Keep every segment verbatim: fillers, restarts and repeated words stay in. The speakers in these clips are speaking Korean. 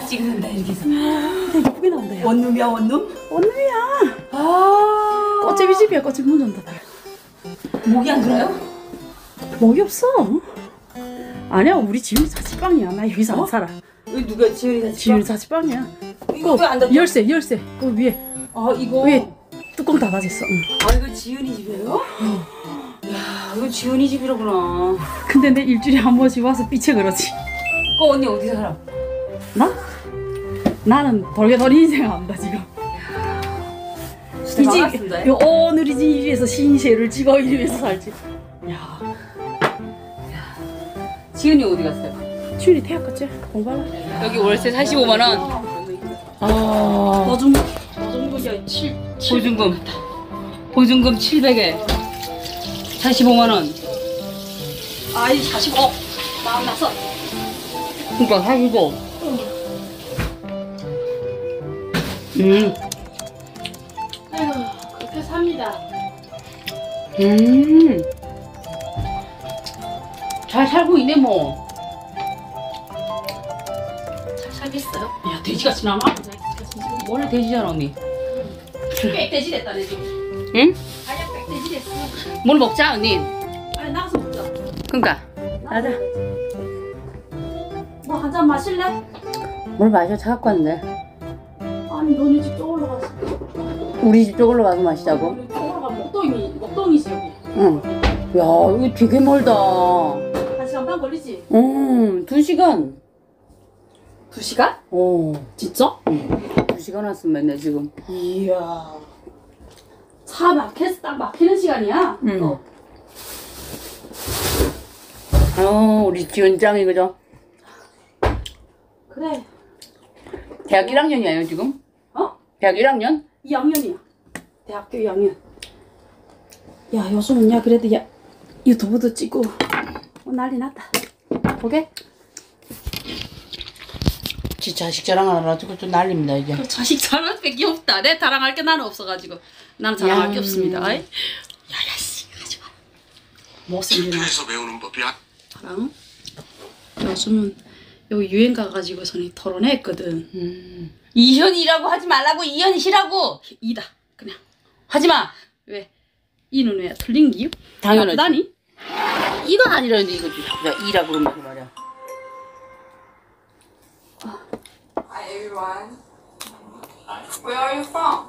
딱 찍는다 이렇게 해서. 되게 예쁘게 나온다. 야. 원룸이야 원룸? 원룸이야. 아. 꽃집이 집이야. 꽃집 문 전다. 목이 안 들어요? 목이 없어. 아니야 우리 지훈이 자취방이야. 나 여기서 어? 안 살아. 여기 누가 지훈이 자취방? 지훈이 자취방이야. 이거 왜 안 닫혀? 열쇠 열쇠. 그 위에. 아 이거. 위에 뚜껑 닫아졌어. 응. 아 이거 지훈이 집이에요? 응. 야 이거 지훈이 집이라구나. 근데 내 일주일에 한 번씩 와서 삐쳐 그러지. 그 언니 어디 살아? 나? 나는 돌개돌이 인생 안다 지금. 이 집, 요 오늘이 집 위에서 신세를 찍어 이 위에서 살지. 야. 지훈이 어디 갔어요? 지훈이 대학 갔지? 공부하러. 여기 월세 사십오만 원. 아. 보증, 보증금이 칠, 보증금. 보증금 칠백에 사십오만 원. 아이 사십오. 마음 나서. 그러니까 사십오. 음. 아휴, 그렇게 삽니다. 음. 잘 살고 있네 뭐. 잘 살겠어요? 야 돼지같이 나와. 원래 돼지잖아 언니. 빽돼지 됐다네 지금. 응? 아니야 빽돼지 됐어. 뭘 먹자 언니. 아니 나가서 먹자. 그러니까. 나자. 뭐 한 잔 마실래? 뭘 마셔 차 갖고 왔는데. 아니 너네 집 쪽으로 갔어. 우리 집 쪽으로 가서 마시자고. 우리 쪽으로 가면 목동이 목동이지 여기. 응. 야 이거 되게 멀다. 한 시간 반 걸리지? 응. 두 시간. 두 시간? 어. 진짜? 응. 두 시간 왔으면 맨날 지금. 이야. 차 막혀서 딱 막히는 시간이야? 응. 어. 어 우리 지훈 짱이 그죠? 그래. 대학 일 학년이에요 지금? 어? 대학 일 학년? 이 학년이야. 대학교 이 학년. 야 요즘은 야 그래도 야 유튜브도 찍고 어, 난리 났다. 보게? 지 자식 자랑하느라고 좀 난립니다 이제. 자식 자랑할 게 없다. 내 자랑할 게 나는 없어가지고 나는 자랑할 게 없습니다. 야야 씨 하지마. 못생기나. 집에서 배우는 법이야. 자랑? 요즘은 여기 유행 가가지고서는 토론했거든. 음. 이현이라고 하지 말라고. 이현이시라고. 이다 그냥. 하지마. 왜? 이는 왜 틀린 기요? 당연하지. 나니? 이건 아니라는데 이거 야 이라 그러면 말이야. Hi everyone. Where are you from?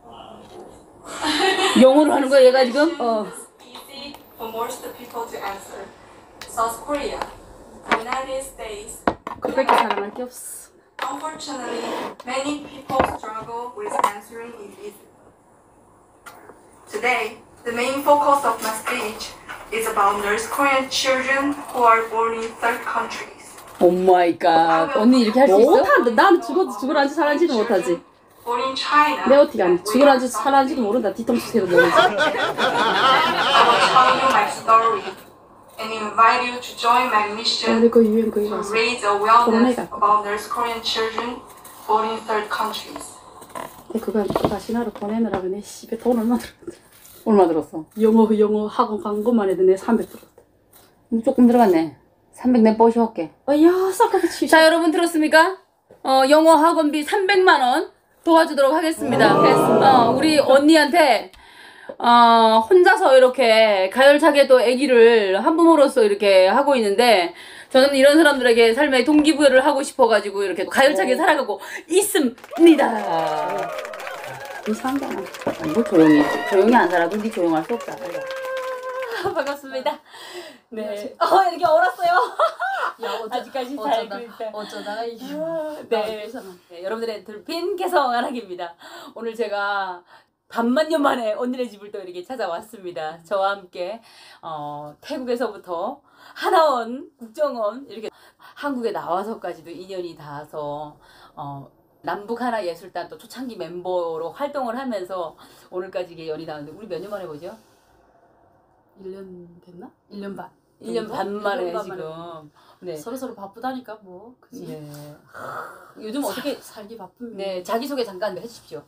영어로 하는 거야 얘가 지금? 어. Easy for most people to answer. South Korea, United States. 그밖에 자랑할 게 없어. Unfortunately, many people struggle with answering it easily. Today, the main focus of my speech is about North Korean children who are born in third countries. 오 마이 갓. 언니 이렇게 할 수 있어? 못한다. 나는 죽어도 죽으란지 살란지도 못하지. Born in China. 내 어떻게 안 죽으란지 살란지도 모른다. 뒤통수 세도 모르지. I will tell you my story and invite you to join my mission 우리 그 유행 거기 to 가서. raise awareness 결혼해가. about North Korean children born in third countries. 그거 그거 신화로 보내느라고 내 집에 돈 얼마 들었대. 얼마 들었어? 영어 영어 학원 간 것만 해도 내 삼백 들었대. 조금 들어갔네. 삼백 내 뽀시 할게. 아야 싹하게 치. 자 여러분 들었습니까? 어 영어 학원비 삼백만 원 도와주도록 하겠습니다. 어 우리 언니한테 어 혼자서 이렇게 가열차게도 아기를 한부모로서 이렇게 하고 있는데 저는 이런 사람들에게 삶의 동기부여를 하고 싶어가지고 이렇게 가열차게 살아가고 있습니다. 이상한 게 하나. 뭐 조용히 조용히 안 살아도 네 조용할 수 없다. 반갑습니다. 네. 어, 이렇게 얼었어요. 야, 어쩌, 아직까지 잘 어쩌다, 그릴때. 어쩌다가 이게. 네. 네. 여러분들의 들핀 개성 하락입니다. 오늘 제가 반만 년 만에 언니네 집을 또 이렇게 찾아왔습니다. 저와 함께 어, 태국에서부터 하나원, 국정원 이렇게 한국에 나와서까지도 인연이 닿아서 어, 남북 하나 예술단 또 초창기 멤버로 활동을 하면서 오늘까지 이게 연이 닿았는데 우리 몇 년 만에 보죠? 일 년 됐나? 일 년 반. 일 년 반 만에 일 년 반 지금. 네. 서로 서로 바쁘다니까 뭐. 그치? 네. 요즘 어떻게 살기 바쁘면. 네 자기소개 잠깐 해주십시오.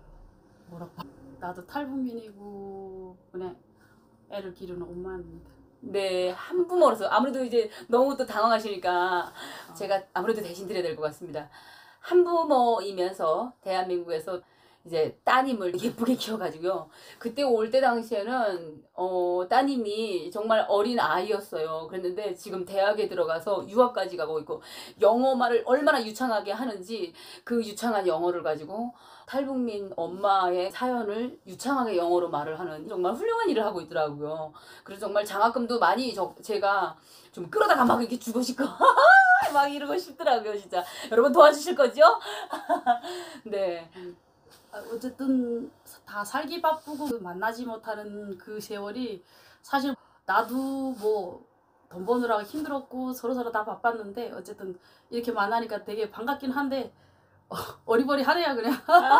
뭐라고? 나도 탈북민이고 그냥 애를 기르는 엄마입니다. 네, 한부모로서 아무래도 이제 너무 또 당황하시니까 제가 아무래도 대신 드려야 될 것 같습니다. 한부모이면서 대한민국에서 이제 따님을 예쁘게 키워가지고요. 그때 올 때 당시에는 어, 따님이 정말 어린 아이였어요. 그랬는데 지금 대학에 들어가서 유학까지 가고 있고 영어말을 얼마나 유창하게 하는지 그 유창한 영어를 가지고 탈북민 엄마의 사연을 유창하게 영어로 말을 하는 정말 훌륭한 일을 하고 있더라고요. 그래서 정말 장학금도 많이 저, 제가 좀 끌어다가 막 이렇게 주고 싶고 막 이러고 싶더라고요. 진짜 여러분 도와주실 거죠? 네. 아, 어쨌든 다 살기 바쁘고 만나지 못하는 그 세월이 사실 나도 뭐 돈 버느라고 힘들었고 서로서로 다 바빴는데 어쨌든 이렇게 만나니까 되게 반갑긴 한데 어, 어리버리하네요 그냥.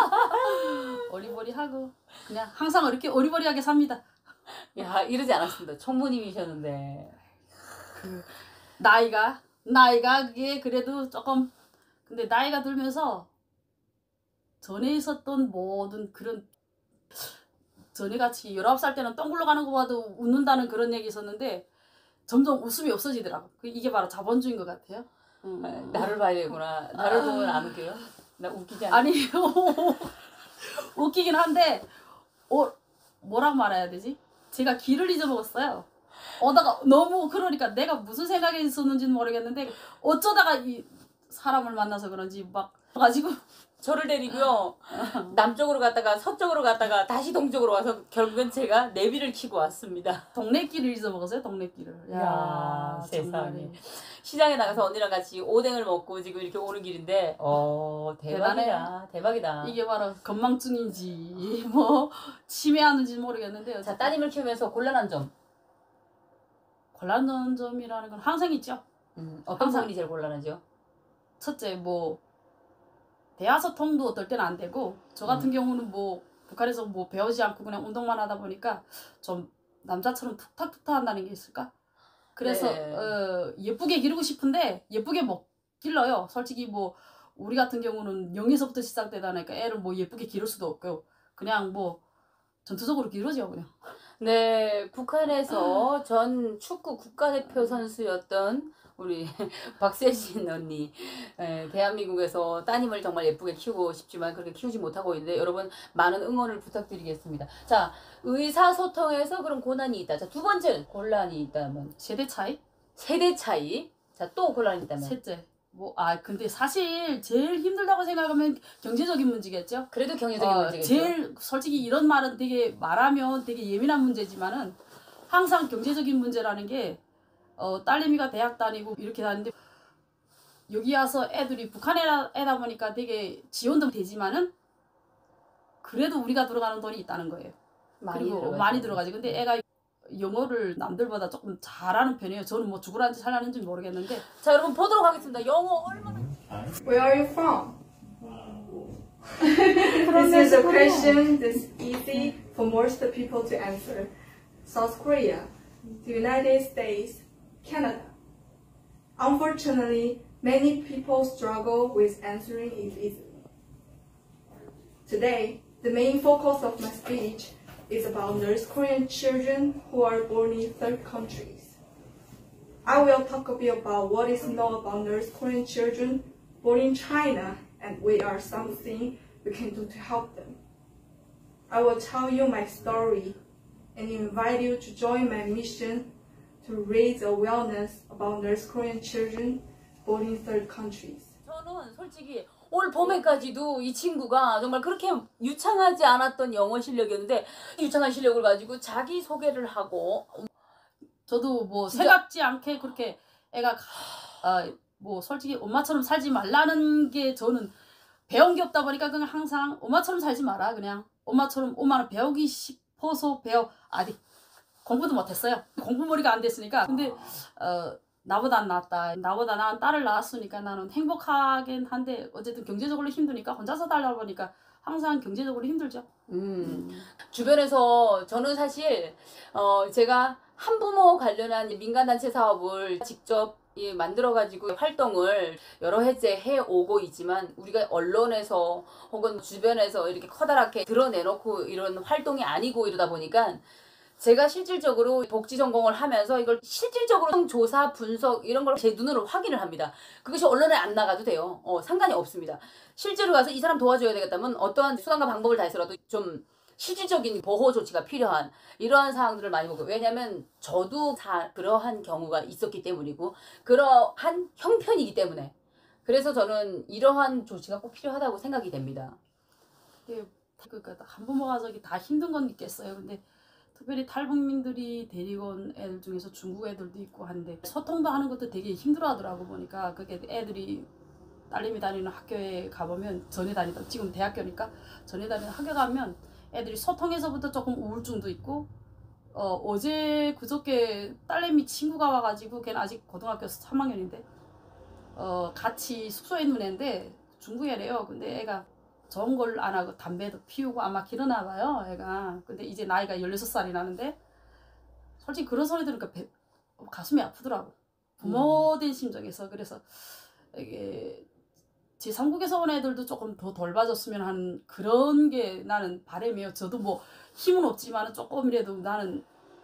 어리버리하고 그냥 항상 이렇게 어리버리하게 삽니다. 야, 이러지 않았습니다. 총무님이셨는데. 그 나이가 나이가 그게 그래도 조금 근데 나이가 들면서 전에 있었던 모든 그런 전에 같이 열아홉 살 때는 똥 굴러가는 거 봐도 웃는다는 그런 얘기 있었는데 점점 웃음이 없어지더라고. 이게 바로 자본주의인 것 같아요. 음. 아, 나를 봐야 되구나. 나를 보면 안 웃겨요? 나 웃기지 않아? 아니요. 웃기긴 한데 어, 뭐라고 말해야 되지? 제가 길을 잊어먹었어요. 어다가 너무 그러니까 내가 무슨 생각이 있었는지는 모르겠는데 어쩌다가 이 사람을 만나서 그런지 막 가지고 저를 데리고요. 남쪽으로 갔다가 서쪽으로 갔다가 다시 동쪽으로 와서 결국엔 제가 내비를 키고 왔습니다. 동네 길을 잊어먹었어요. 동네 길을. 야, 야, 세상에. 정말이. 시장에 나가서 언니랑 같이 오뎅을 먹고 지금 이렇게 오는 길인데 어 대박이다. 대단해요. 대박이다. 이게 바로 건망증인지 뭐 치매하는지 모르겠는데요. 자, 따님을 키우면서 곤란한 점. 곤란한 점이라는 건 항상 있죠. 음, 어떤 항상. 부분이 제일 곤란하죠? 첫째 뭐 대화 소통도 어떨 때는 안 되고 저 같은 음. 경우는 뭐 북한에서 뭐 배우지 않고 그냥 운동만 하다 보니까 좀 남자처럼 툭탁툭탁 한다는 게 있을까? 그래서 네. 어, 예쁘게 기르고 싶은데 예쁘게 못 길러요. 솔직히 뭐 우리 같은 경우는 영에서부터 시작되다 보니까 애를 뭐 예쁘게 기를 수도 없고 그냥 뭐 전투적으로 기르죠 그냥. 네, 북한에서 전 축구 국가대표 선수였던 우리 박세진 언니, 에, 대한민국에서 따님을 정말 예쁘게 키우고 싶지만 그렇게 키우지 못하고 있는데 여러분 많은 응원을 부탁드리겠습니다. 자, 의사소통에서 그런 고난이 있다. 자, 두 번째는 곤란이 있다면 세대 차이? 세대 차이. 자, 또 곤란이 있다면 셋째. 뭐, 아, 근데 사실 제일 힘들다고 생각하면 경제적인 문제겠죠? 그래도 경제적인 어, 문제겠죠. 제일, 솔직히 이런 말은 되게 말하면 되게 예민한 문제지만은 항상 경제적인 문제라는 게, 어, 딸내미가 대학 다니고 이렇게 다니는데, 여기 와서 애들이 북한에 애다 보니까 되게 지원도 되지만은, 그래도 우리가 들어가는 돈이 있다는 거예요. 많이 그리고 들어가죠. 많이 들어가지. 근데 애가 영어를 남들보다 조금 잘하는 편이에요. 저는 뭐 죽으라는지 살라는지 모르겠는데. 자, 여러분 보도록 하겠습니다. 영어 얼마나 Where are you from? This is a question that's easy for most people to answer. South Korea, the United States, Canada. Unfortunately, many people struggle with answering it easily. Today, the main focus of my speech is about North Korean children who are born in third countries. I will talk a bit about what is known about North Korean children born in China and what are something we can do to help them. I will tell you my story and invite you to join my mission to raise awareness about North Korean children born in third countries. 저는 솔직히 올 봄에까지도 이 친구가 정말 그렇게 유창하지 않았던 영어 실력이었는데 유창한 실력을 가지고 자기 소개를 하고 저도 뭐 진짜- 생각지 않게 그렇게 애가 아, 뭐 솔직히 엄마처럼 살지 말라는 게 저는 배운 게 없다 보니까 그냥 항상 엄마처럼 살지 마라 그냥 엄마처럼 엄마는 배우기 싶어서 배워 아니 공부도 못했어요. 공부머리가 안 됐으니까 근데 어 나보다 낫다. 나보다 나은 딸을 낳았으니까 나는 행복하긴 한데 어쨌든 경제적으로 힘드니까 혼자서 살다 보니까 항상 경제적으로 힘들죠. 음, 주변에서 저는 사실 어 제가 한부모 관련한 민간단체 사업을 직접 이 만들어가지고 활동을 여러 해째 해오고 있지만 우리가 언론에서 혹은 주변에서 이렇게 커다랗게 드러내놓고 이런 활동이 아니고 이러다 보니까 제가 실질적으로 복지 전공을 하면서 이걸 실질적으로 조사, 분석 이런 걸 제 눈으로 확인을 합니다. 그것이 언론에 안 나가도 돼요. 어, 상관이 없습니다. 실제로 가서 이 사람 도와줘야 되겠다면 어떠한 수단과 방법을 다해서라도 좀 실질적인 보호 조치가 필요한 이러한 사항들을 많이 보고, 왜냐하면 저도 다 그러한 경우가 있었기 때문이고 그러한 형편이기 때문에, 그래서 저는 이러한 조치가 꼭 필요하다고 생각이 됩니다. 예, 그러니까 한부모가 저기 다 힘든 건 있겠어요. 근데 특별히 탈북민들이 데리고 온 애들 중에서 중국 애들도 있고 한데 소통도 하는 것도 되게 힘들어하더라고. 보니까 그게 애들이 딸내미 다니는 학교에 가보면, 전에 다니던, 지금 대학교니까 전에 다니는 학교 가면 애들이 소통에서부터 조금 우울증도 있고, 어, 어제 그저께 딸내미 친구가 와가지고, 걔는 아직 고등학교 삼 학년인데 어, 같이 숙소에 있는 애인데 중국 애래요. 근데 애가 좋은 걸 안 하고 담배도 피우고 아마 기르나 봐요, 애가. 근데 이제 나이가 열여섯 살이 나는데 솔직히 그런 소리 들으니까 배, 가슴이 아프더라고. 부모 된 심정에서. 그래서 이게 제삼국에서 온 애들도 조금 더 돌봐줬으면 하는 그런 게 나는 바람이에요. 저도 뭐 힘은 없지만 조금이라도 나는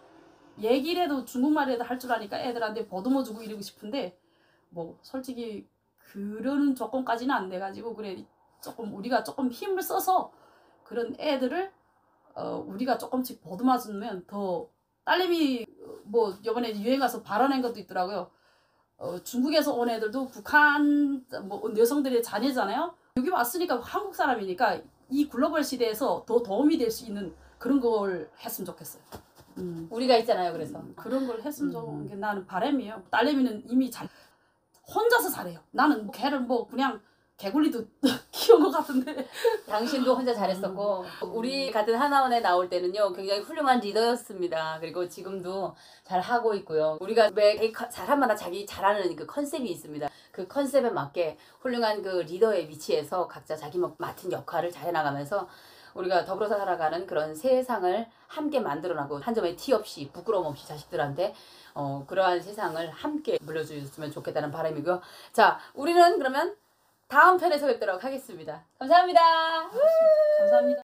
얘기라도 중국말이라도 할 줄 아니까 애들한테 보듬어주고 이러고 싶은데, 뭐 솔직히 그런 조건까지는 안 돼가지고, 그래 조금 우리가 조금 힘을 써서 그런 애들을 어 우리가 조금씩 보듬어주면 더. 딸내미 뭐 이번에 유행 가서 발언한 것도 있더라고요. 어 중국에서 온 애들도 북한 뭐 여성들의 자녀잖아요. 여기 왔으니까 한국 사람이니까 이 글로벌 시대에서 더 도움이 될 수 있는 그런 걸 했으면 좋겠어요. 음. 우리가 있잖아요. 그래서 음, 그런 걸 했으면 음. 좋은 게 나는 바람이에요. 딸내미는 이미 잘 혼자서 잘해요. 나는 걔를 뭐 그냥 개굴리도 키운 것 같은데. 당신도 혼자 잘했었고, 우리 같은 하나원에 나올 때는요 굉장히 훌륭한 리더였습니다. 그리고 지금도 잘 하고 있고요. 우리가 매 사람마다 자기 잘하는 그 컨셉이 있습니다. 그 컨셉에 맞게 훌륭한 그 리더의 위치에서 각자 자기 맡은 역할을 잘 해나가면서 우리가 더불어서 살아가는 그런 세상을 함께 만들어나고, 한 점의 티 없이 부끄러움 없이 자식들한테 어, 그러한 세상을 함께 물려주셨으면 좋겠다는 바람이고요. 자, 우리는 그러면 다음 편에서 뵙도록 하겠습니다. 감사합니다. 감사합니다.